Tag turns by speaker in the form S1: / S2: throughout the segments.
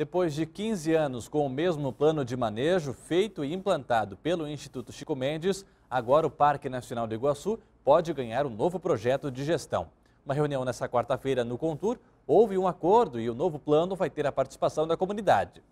S1: Depois de 15 anos com o mesmo plano de manejo feito e implantado pelo Instituto Chico Mendes, agora o Parque Nacional do Iguaçu pode ganhar um novo projeto de gestão. Uma reunião nesta quarta-feira no Contur, houve um acordo e o novo plano vai ter a participação da comunidade.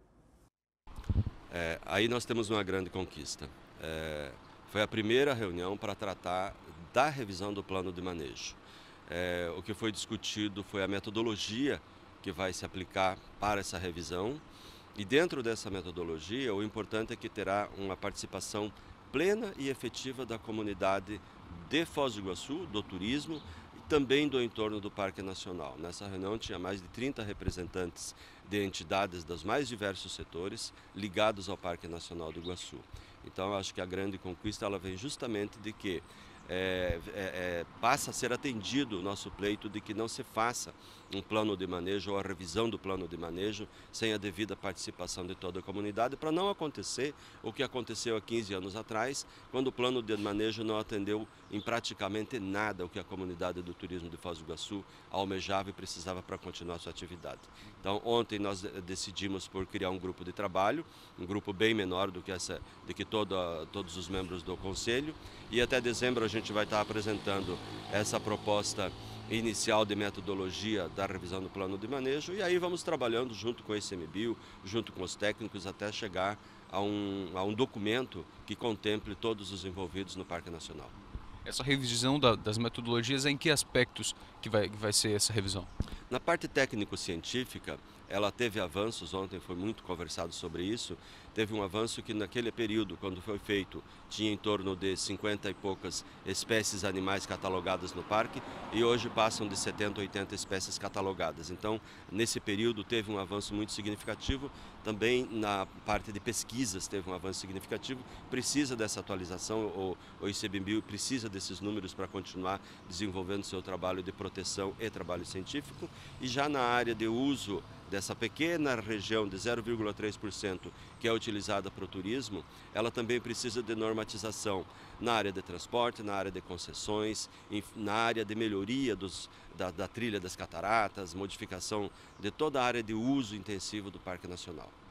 S2: Aí nós temos uma grande conquista. Foi a primeira reunião para tratar da revisão do plano de manejo. O que foi discutido foi a metodologia que vai se aplicar para essa revisão. E dentro dessa metodologia, o importante é que terá uma participação plena e efetiva da comunidade de Foz do Iguaçu, do turismo e também do entorno do Parque Nacional. Nessa reunião tinha mais de 30 representantes de entidades dos mais diversos setores ligados ao Parque Nacional do Iguaçu. Então, eu acho que a grande conquista ela vem justamente de que passa a ser atendido o nosso pleito de que não se faça um plano de manejo ou a revisão do plano de manejo sem a devida participação de toda a comunidade, para não acontecer o que aconteceu há 15 anos atrás, quando o plano de manejo não atendeu em praticamente nada o que a comunidade do turismo de Foz do Iguaçu almejava e precisava para continuar sua atividade. Então, ontem nós decidimos por criar um grupo de trabalho, um grupo bem menor do que todos os membros do Conselho, e até dezembro a gente vai estar apresentando essa proposta inicial de metodologia da revisão do plano de manejo, e aí vamos trabalhando junto com o ICMBio, junto com os técnicos, até chegar a um documento que contemple todos os envolvidos no Parque Nacional.
S3: Essa revisão das metodologias, em que aspectos que vai ser essa revisão?
S2: Na parte técnico-científica, ela teve avanços, ontem foi muito conversado sobre isso, teve um avanço que naquele período, quando foi feito, tinha em torno de 50 e poucas espécies animais catalogadas no parque e hoje passam de 70 a 80 espécies catalogadas. Então, nesse período teve um avanço muito significativo, também na parte de pesquisas teve um avanço significativo, precisa dessa atualização, o ICMBio precisa desses números para continuar desenvolvendo seu trabalho de proteção e trabalho científico, e já na área de uso dessa pequena região de 0,3% que é utilizada para o turismo, ela também precisa de normatização na área de transporte, na área de concessões, na área de melhoria da trilha das cataratas, modificação de toda a área de uso intensivo do Parque Nacional.